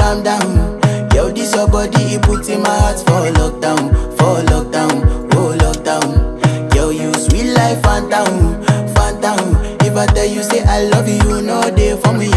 calm down. Yo, this your body, it puts in my heart for lockdown, oh lockdown. Yo, you sweet life, phantom, phantom. If I tell you say I love you, you know they for me,